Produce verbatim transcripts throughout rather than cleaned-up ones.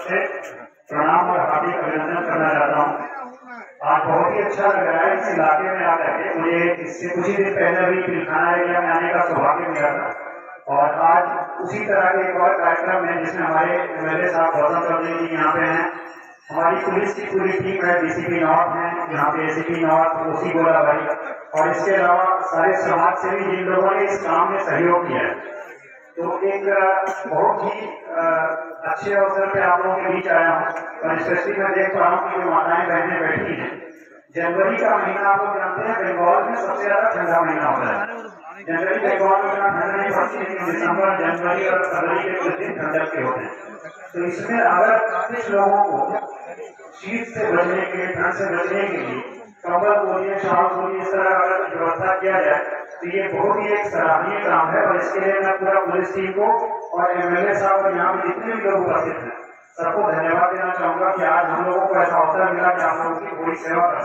से प्रणाम और हार्दिक अभिनंदन करना चाहता हूँ। आज बहुत ही अच्छा लग रहा है इस इलाके में आकर के। मुझे इससे कुछ ही दिन पहले भी पिलखाना एरिया में आने का सौभाग्य मिला था और आज उसी तरह के एक और कार्यक्रम है जिसमें हमारे एमएलए साहब गौतम चौधरी जी यहाँ पे हैं। हमारी पुलिस की पूरी टीम है, डीसीपी नॉर्थ है यहाँ पे, एसीपी नॉर्थ, ओसी गोलाबारी और इसके अलावा सारे समाज सेवी जिन लोगों ने इस काम में सहयोग किया है। तो एक बहुत ही अच्छे अवसर पे आप लोगों के बीच आया हूँ और स्पेशली मैं देख पा रहा हूँ कि जो माताएं बहनें बैठी हैं। जनवरी का महीना आप लोग जानते हैं बंगाल में सबसे ज्यादा ठंडा महीना होता है। जनवरी बंगाल में ठंड नहीं पड़ती, लेकिन दिसंबर, जनवरी और फरवरी के कुछ दिन ठंडक के होते हैं। तो इसमें अगर कुछ लोगों को शीत से बचने के लिए, ठंड से बचने के लिए कंबल बोलिए, शाल बोलिए, इस तरह अगर व्यवस्था किया जाए तो ये बहुत ही एक सराहनीय काम है और इसके लिए मैं पूरा पुलिस टीम को और एमएलए साहब और यहाँ पे जितने भी लोग उपस्थित हैं सबको धन्यवाद देना चाहूंगा कि आज हम लोगों को ऐसा अवसर मिला कि आप लोगों की पूरी सेवा कर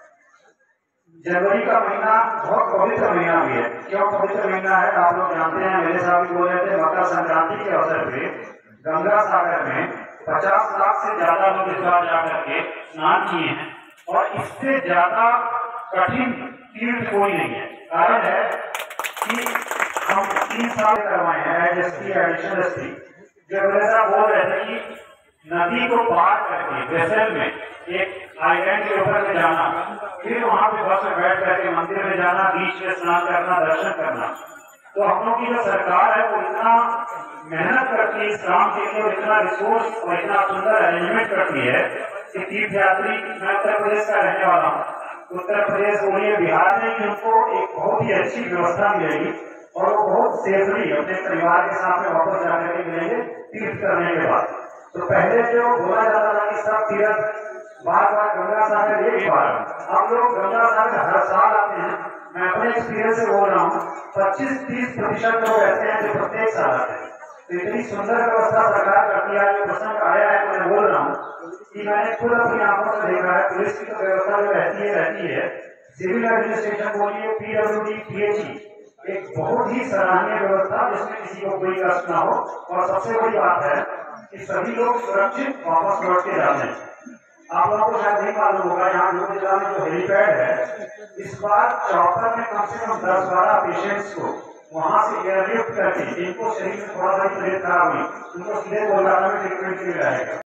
सकें। जनवरी का महीना बहुत पवित्र महीना भी है। क्यों पवित्र महीना है आप लोग जानते हैं, मेरे साहब भी बोल रहे थे, मकर संक्रांति के अवसर पे गंगा सागर में पचास लाख से ज्यादा लोग इस बार जाकर के स्नान किए हैं और इससे ज्यादा कठिन तीर्थ कोई नहीं है। कारण है कि हम तीन साल करवाए हैं एसपी एडिशनल एसपी। जब ऐसा बोल रहे थे कि नदी को पार करके वेसल में एक आइलैंड के ऊपर में जाना, फिर वहां पे बस में बैठ करके मंदिर में जाना, बीच में स्नान करना, दर्शन करना, तो हम लोग की जो सरकार है वो इतना मेहनत करती है इस काम के लिए और इतना रिसोर्स और इतना सुंदर अरेंजमेंट करती है कि तीर्थ यात्री, मैं उत्तर प्रदेश का रहने वाला हूँ, उत्तर प्रदेश बोलिए बिहार में भी हमको एक बहुत ही अच्छी व्यवस्था मिलेगी और वो बहुत सेफली अपने परिवार के साथ में वापस जाकर के मिलेंगे तीर्थ करने के बाद। तो पहले जो बोला जाता था कि सब तीर्थ बार बार गंगा सागर एक बार, हम लोग गंगा सागर हर साल आते हैं। मैं अपने एक्सपीरियंस से बोल रहा हूँ, पच्चीस तीस प्रतिशत लोग ऐसे हैं जो प्रत्येक साल आते हैं। तो इतनी सुंदर व्यवस्था सरकार करती है। जो प्रसंग आया है मैं बोल रहा हूँ कि मैंने खुद अपनी आंखों से देखा है। पुलिस की तो व्यवस्था जो रहती है रहती है, सिविल एडमिनिस्ट्रेशन बोलिए, पीडब्ल्यूडी, पीएचई, एक बहुत ही सराहनीय व्यवस्था जिसमें किसी को कोई कष्ट ना हो और सबसे बड़ी बात है कि सभी लोग सुरक्षित वापस लौट के जाते हैं। आप लोगों को शायद नहीं मालूम होगा, यहाँ जोड़ जिला में जो हेलीपैड है, इस बार चौपर में कम से कम दस बारह पेशेंट्स को वहां से एयरलिफ्ट करके, जिनको शरीर में थोड़ा सा तबीयत खराब हुई उनको सीधे कोलकाता में ट्रीटमेंट के लिए लाएगा।